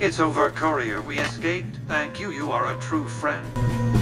It's over, courier. We escaped. Thank you. You are a true friend.